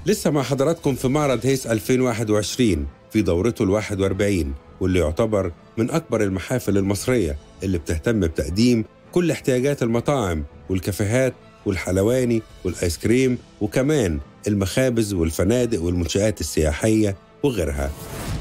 لسه مع حضراتكم في معرض هيس 2021 في دورته ال41، واللي يعتبر من أكبر المحافل المصرية اللي بتهتم بتقديم كل احتياجات المطاعم والكافيهات والحلواني والآيس كريم، وكمان المخابز والفنادق والمنشآت السياحية وغيرها.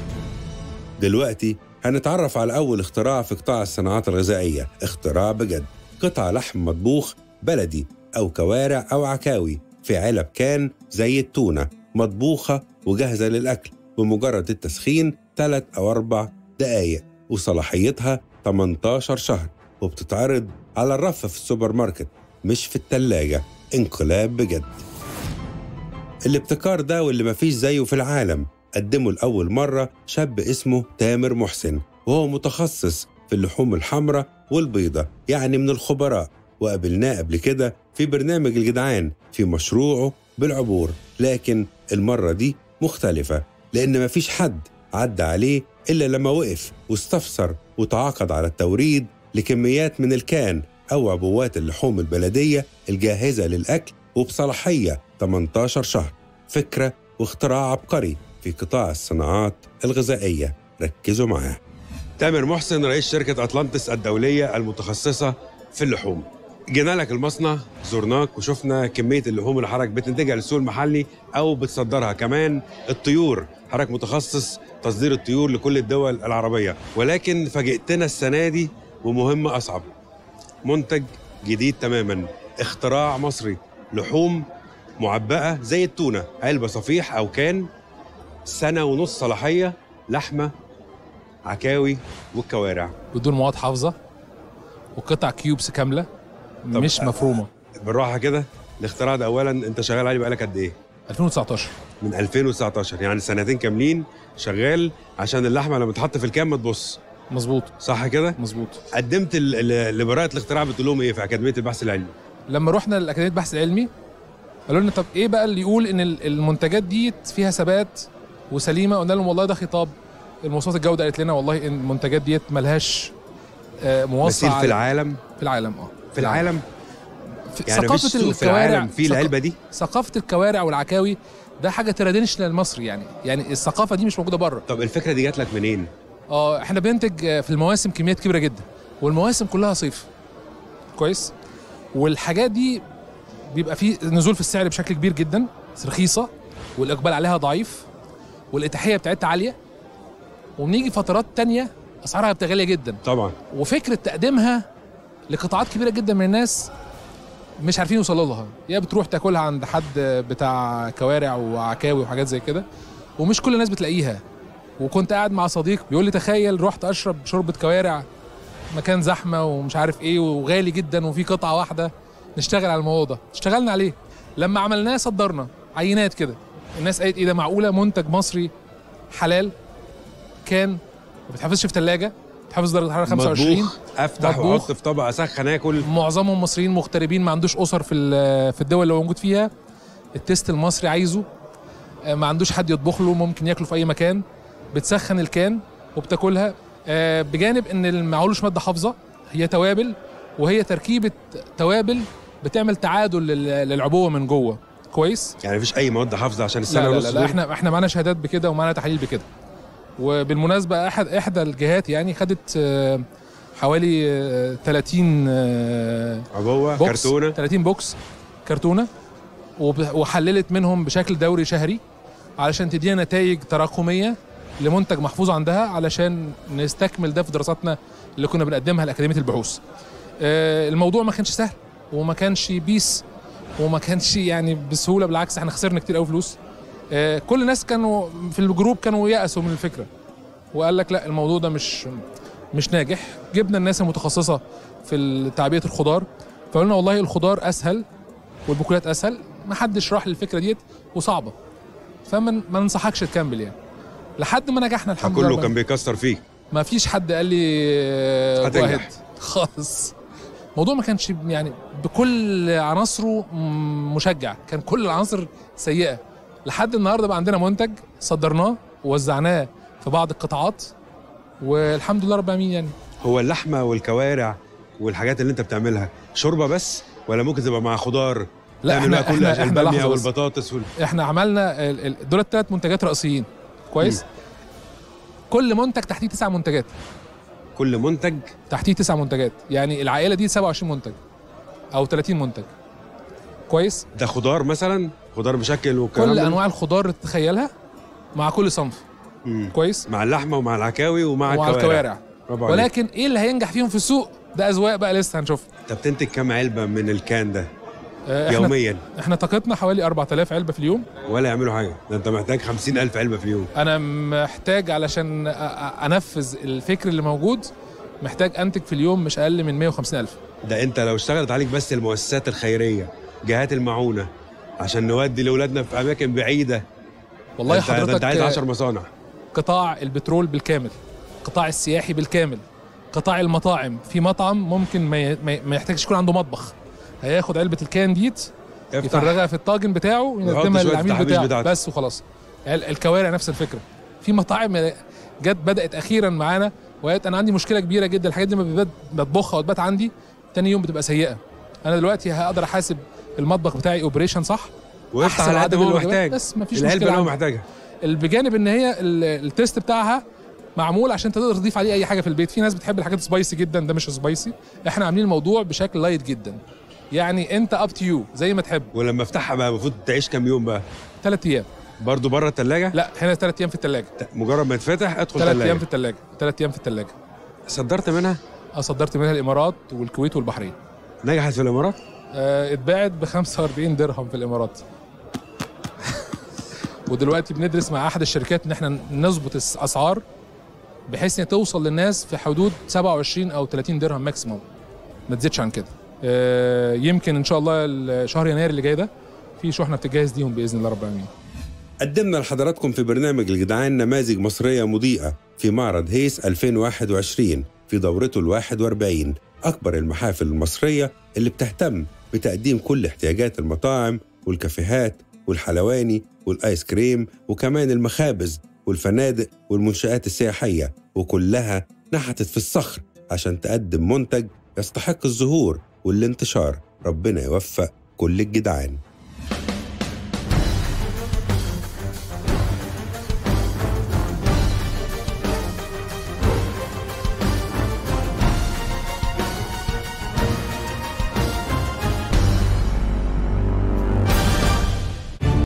دلوقتي هنتعرف على أول اختراع في قطاع الصناعات الغذائية، اختراع بجد، قطع لحم مطبوخ بلدي أو كوارع أو عكاوي في علب كان زي التونة، مطبوخة وجاهزة للأكل بمجرد التسخين 3 أو 4 دقايق، وصلاحيتها 18 شهر، وبتتعرض على الرف في السوبر ماركت مش في التلاجة. انقلاب بجد. الابتكار ده واللي مفيش زيه في العالم قدمه لأول مرة شاب اسمه تامر محسن، وهو متخصص في اللحوم الحمراء والبيضة، يعني من الخبراء، وقابلناه قبل كده في برنامج الجدعان في مشروعه بالعبور. لكن المرة دي مختلفة، لأن مفيش حد عدى عليه إلا لما وقف واستفسر وتعاقد على التوريد لكميات من الكان أو عبوات اللحوم البلدية الجاهزة للأكل وبصلاحية 18 شهر. فكرة واختراع عبقري في قطاع الصناعات الغذائية. ركزوا معاه. تامر محسن رئيس شركة أطلانتس الدولية المتخصصة في اللحوم. جينا لك المصنع، زرناك وشفنا كمية اللحوم اللي حضرتك بتنتجها للسوق المحلي أو بتصدرها، كمان الطيور، حضرتك متخصص تصدير الطيور لكل الدول العربية. ولكن فاجئتنا السنة دي بمهمة أصعب، منتج جديد تماما، اختراع مصري، لحوم معبأة زي التونة، علبة صفيح أو كان، 1.5 سنة صلاحية، لحمة، عكاوي والكوارع بدون مواد حافظة وقطع كيوبس كاملة مش مفرومة. بالراحة كده، الاختراع ده أولا أنت شغال عليه بقالك قد إيه؟ 2019. من 2019، يعني 2 سنين كاملين شغال عشان اللحمة لما تحط في الكام ما تبص. مظبوط. صح كده؟ مظبوط. قدمت لبراءة الاختراع بتقول لهم إيه في أكاديمية البحث العلمي؟ لما رحنا لأكاديمية البحث العلمي قالوا لنا طب إيه بقى اللي يقول إن المنتجات دي فيها ثبات وسليمة؟ قلنا لهم والله ده خطاب المواصفات الجودة، قالت لنا والله إن المنتجات دي ملهاش مواصفة في العالم. في العالم في العالم يعني ثقافة الكوارع في العلبة دي، ثقافة الكوارع والعكاوي ده حاجة تراديشنال مصري، يعني الثقافة دي مش موجودة بره. طب الفكرة دي جات لك منين؟ احنا بننتج في المواسم كميات كبيرة جدا، والمواسم كلها صيف كويس، والحاجات دي بيبقى فيه نزول في السعر بشكل كبير جدا، رخيصة والإقبال عليها ضعيف والإتاحية بتاعتها عالية، وبنيجي فترات تانية أسعارها بتبقى غالية جدا طبعا. وفكرة تقديمها لقطاعات كبيرة جدا من الناس مش عارفين يوصلوا لها، يا بتروح تاكلها عند حد بتاع كوارع وعكاوي وحاجات زي كده، ومش كل الناس بتلاقيها. وكنت قاعد مع صديق بيقول لي تخيل رحت اشرب شوربه كوارع، مكان زحمه ومش عارف ايه وغالي جدا وفي قطعه واحده، نشتغل على الموضوع ده. اشتغلنا عليه، لما عملناه صدرنا عينات كده، الناس قالت ايه ده، معقوله منتج مصري حلال كان ما بتحفظش في ثلاجه، بتحفظ درجه حراره 25، افتح واحط في طبق اسخن اكل. معظمهم مصريين مغتربين، ما عندوش اسر في الدول اللي هو موجود فيها، التيست المصري عايزه، ما عندوش حد يطبخ له، ممكن ياكله في اي مكان، بتسخن الكان وبتاكلها. بجانب ان معهوش ماده حافظه، هي توابل، وهي تركيبه توابل بتعمل تعادل للعبوه من جوه كويس. يعني مفيش اي مواد حافظه عشان السنه ونص؟ لا احنا معانا شهادات بكده ومعانا تحاليل بكده. وبالمناسبه احدى الجهات يعني خدت حوالي 30 عبوه كرتونه، 30 بوكس كرتونه، وحللت منهم بشكل دوري شهري علشان تدينا نتائج تراكميه لمنتج محفوظ عندها، علشان نستكمل ده في دراساتنا اللي كنا بنقدمها لأكاديمية البحوث. الموضوع ما كانش سهل وما كانش بيس وما كانش يعني بسهولة، بالعكس احنا خسرنا كتير قوي فلوس. كل الناس كانوا في الجروب كانوا يأسوا من الفكرة، وقال لك لا الموضوع ده مش ناجح. جبنا الناس المتخصصة في تعبئة الخضار، فقلنا والله الخضار أسهل والبقوليات أسهل، ما حدش راح للفكرة ديت وصعبة، فما ننصحكش تكمل يعني. لحد ما نجحنا الحمد لله. كله كان بيكسر فيك؟ ما فيش حد قال لي هتنجح خالص. الموضوع ما كانش يعني بكل عناصره مشجع، كان كل العناصر سيئة. لحد النهارده بقى عندنا منتج صدرناه ووزعناه في بعض القطاعات والحمد لله رب العالمين. يعني هو اللحمة والكوارع والحاجات اللي انت بتعملها شوربة بس ولا ممكن تبقى مع خضار لا تعمل بقى كل احنا الباميه لحظة بس. والبطاطس احنا عملنا دول الثلاث منتجات رئيسيين. كويس. كل منتج تحتيه 9 منتجات. كل منتج تحتيه 9 منتجات، يعني العائله دي 27 منتج او 30 منتج. كويس. ده خضار مثلا، خضار مشكل والكلام كل ده؟ انواع الخضار اللي تتخيلها مع كل صنف. كويس. مع اللحمه ومع العكاوي ومع الكوارع. برافو عليك. ولكن ايه اللي هينجح فيهم في السوق ده اذواق بقى لسه هنشوف. انت بتنتج كام علبه من الكان ده احنا يوميا؟ احنا طاقتنا حوالي 4000 علبه في اليوم. ولا يعملوا حاجه؟ ده انت محتاج 50,000 علبه في اليوم. انا محتاج علشان انفذ الفكر اللي موجود، محتاج انتج في اليوم مش اقل من 150,000. ده انت لو اشتغلت عليك بس المؤسسات الخيريه، جهات المعونه، عشان نودي لاولادنا في اماكن بعيده. والله ده انت عايز 10 حضرتك مصانع. قطاع البترول بالكامل، قطاع السياحي بالكامل، قطاع المطاعم. في مطعم ممكن ما يحتاجش يكون عنده مطبخ، هياخد علبه الكان ديت يفرغها في الطاجن بتاعه ويقدمها للعميل بتاعه بس وخلاص. الكوارع نفس الفكره. في مطاعم جت بدات اخيرا معانا وقالت انا عندي مشكله كبيره جدا، الحاجات دي ما بطبخها وتبات عندي تاني يوم بتبقى سيئه. انا دلوقتي هقدر احاسب المطبخ بتاعي اوبريشن صح، وافتح على قد ما هو محتاج، بس مفيش العلبه مشكله اللي هو محتاجها. بجانب ان هي التيست بتاعها معمول عشان تقدر تضيف عليه اي حاجه في البيت. في ناس بتحب الحاجات سبايسي جدا، ده مش سبايسي. احنا عاملين الموضوع بشكل لايت جدا، يعني انت اب تو يو زي ما تحب. ولما افتحها بقى المفروض تعيش كام يوم بقى؟ 3 ايام. برضه بره الثلاجه؟ لا هنا 3 ايام في الثلاجه. مجرد ما يتفتح ادخل 3 ايام في الثلاجه. 3 ايام في الثلاجه. صدرت منها؟ صدرت منها الامارات والكويت والبحرين. نجحت في الامارات؟ اتباعت ب 45 درهم في الامارات. ودلوقتي بندرس مع احد الشركات ان احنا نظبط الاسعار بحيث ان توصل للناس في حدود 27 او 30 درهم ماكسيموم، ما تزيدش عن كده. يمكن ان شاء الله شهر يناير اللي جاي ده في شحنه بتجهز ليهم باذن الله رب العالمين. قدمنا لحضراتكم في برنامج الجدعان نماذج مصريه مضيئه في معرض هيس 2021 في دورته ال41، اكبر المحافل المصريه اللي بتهتم بتقديم كل احتياجات المطاعم والكافيهات والحلواني والايس كريم وكمان المخابز والفنادق والمنشآت السياحيه، وكلها نحتت في الصخر عشان تقدم منتج يستحق الظهور والانتشار. ربنا يوفق كل الجدعان.